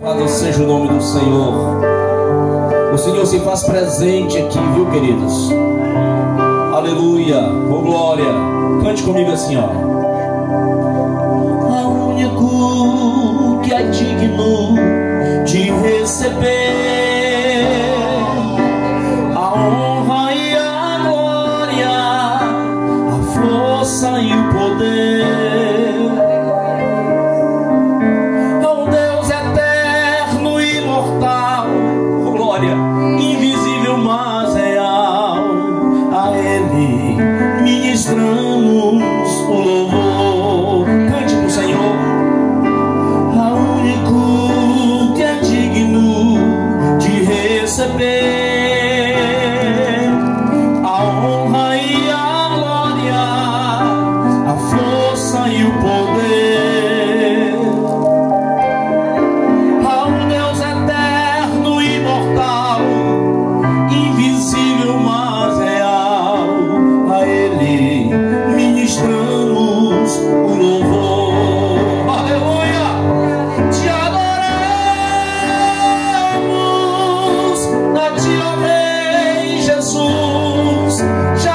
Louvado seja o nome do Senhor. O Senhor se faz presente aqui, viu, queridos? Aleluia, oh glória. Cante comigo assim, ó. A único que é digno de receber a honra e a glória, a força e o poder. Invisível, mas real, a Ele ministramos o louvor. Cante pro Senhor. A único que é digno de receber a honra e a glória, a força e o poder. Ministramos o louvor. Aleluia! Te adoramos a Ti, ó Rei Jesus. Te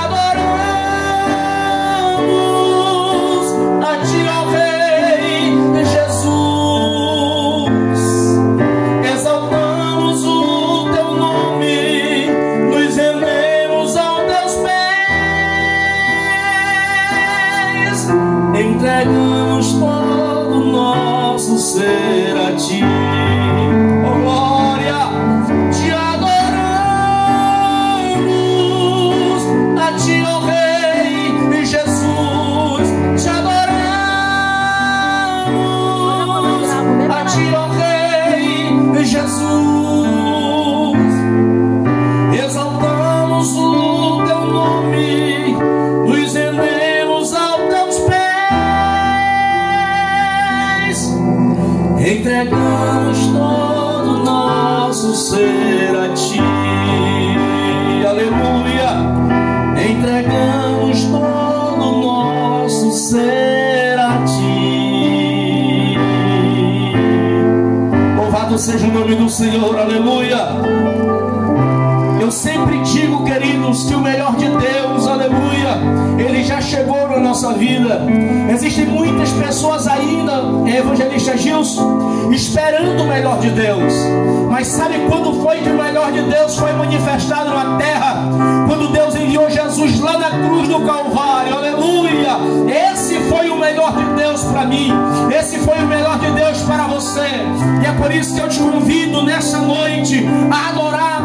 adoramos a Ti, ó Rei Jesus. Exaltamos o Teu nome, nos rendemos aos Teus pés. Entregamos todo o nosso ser a Ti, oh glória. Te adoramos a Ti, ó Rei Jesus. Te adoramos a Ti, ó Rei Jesus. Exaltamos o Teu nome, nos rendemos aos Teus pés. Entregamos todo o nosso ser a Ti, aleluia. Entregamos todo o nosso ser a Ti. Louvado seja o nome do Senhor, aleluia. Eu sempre digo, queridos, que o melhor de Deus, aleluia, Ele já chegou na nossa vida. Existem muitas pessoas ainda, evangelista Gilson, esperando o melhor de Deus. Mas sabe quando foi que o melhor de Deus foi manifestado na terra? Quando Deus enviou Jesus lá na cruz do Calvário, aleluia. Esse foi o melhor de Deus para mim. Esse foi o melhor de Deus para você. E é por isso que eu te convido nessa noite a adorar